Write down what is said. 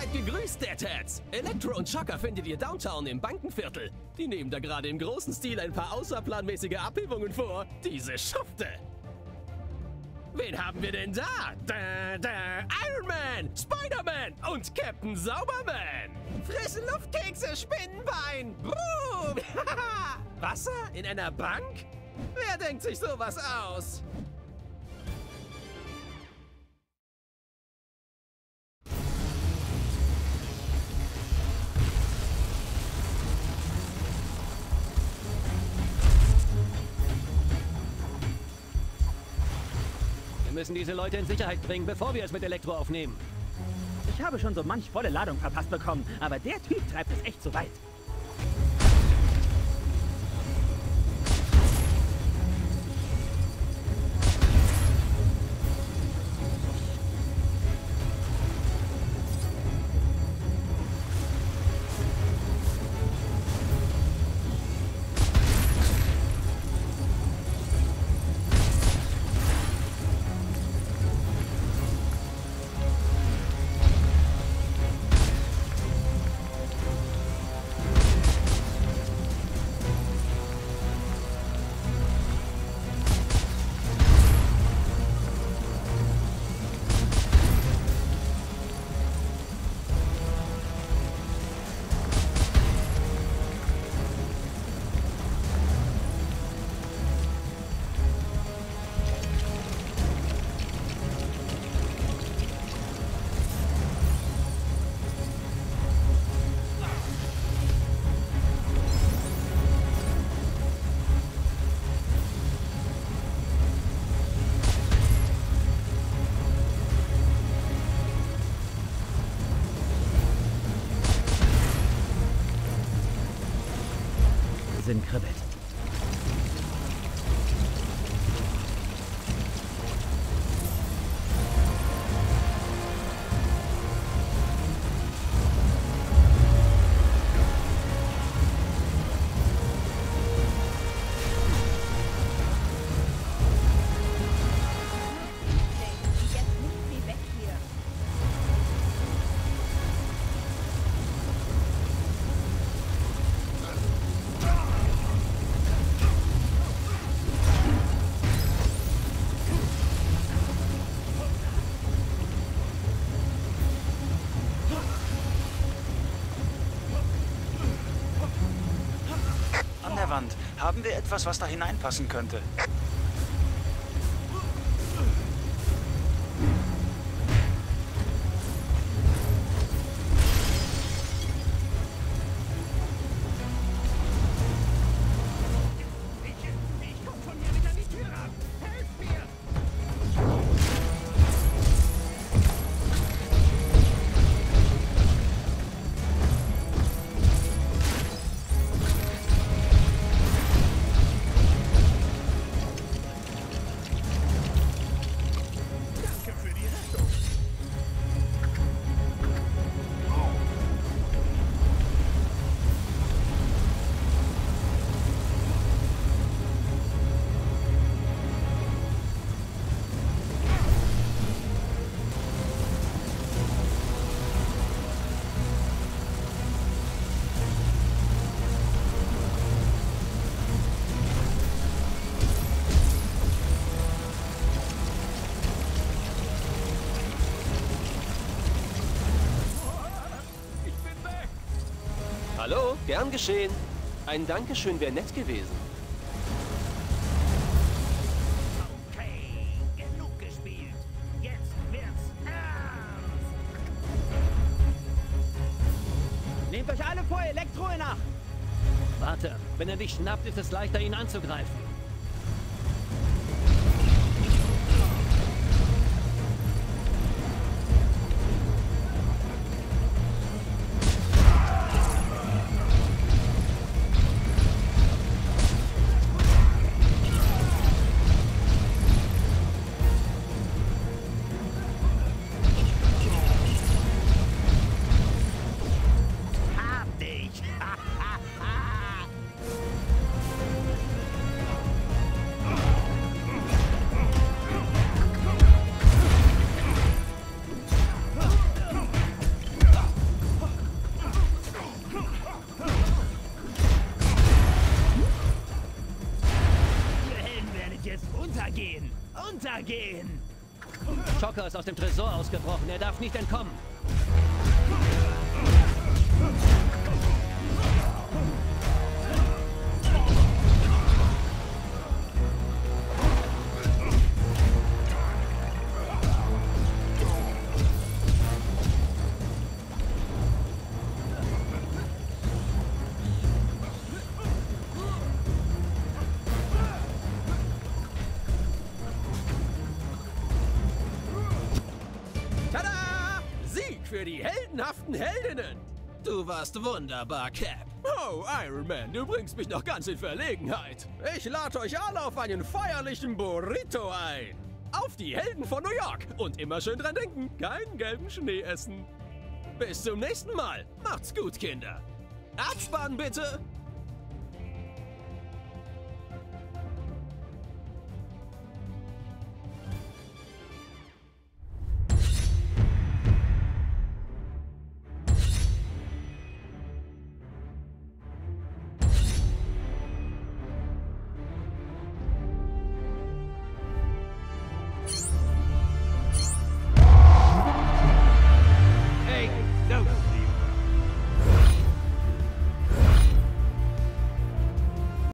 Seid gegrüßt, Deadheads! Elektro und Chaka findet ihr Downtown im Bankenviertel. Die nehmen da gerade im großen Stil ein paar außerplanmäßige Abhebungen vor. Diese Schufte! Wen haben wir denn da? Iron Man, Spider-Man und Captain Sauberman! Frissen Luftkekse, Spinnenbein! Boom! Wasser in einer Bank? Wer denkt sich sowas aus? Wir müssen diese Leute in Sicherheit bringen, bevor wir es mit Elektro aufnehmen. Ich habe schon so manch volle Ladung verpasst bekommen, aber der Typ treibt es echt zu weit. Sinn kribbelt. Haben wir etwas, was da hineinpassen könnte? Hallo, gern geschehen. Ein Dankeschön wäre nett gewesen. Okay, genug gespielt. Jetzt wird's ernst. Nehmt euch alle vor, Elektro in Acht. Warte, wenn er dich schnappt, ist es leichter, ihn anzugreifen. gehen. Shocker ist aus dem Tresor ausgebrochen. Er darf nicht entkommen. Tada! Sieg für die heldenhaften Heldinnen! Du warst wunderbar, Cap. Oh, Iron Man, du bringst mich noch ganz in Verlegenheit. Ich lade euch alle auf einen feierlichen Burrito ein. Auf die Helden von New York. Und immer schön dran denken, keinen gelben Schnee essen. Bis zum nächsten Mal. Macht's gut, Kinder. Abspannen bitte.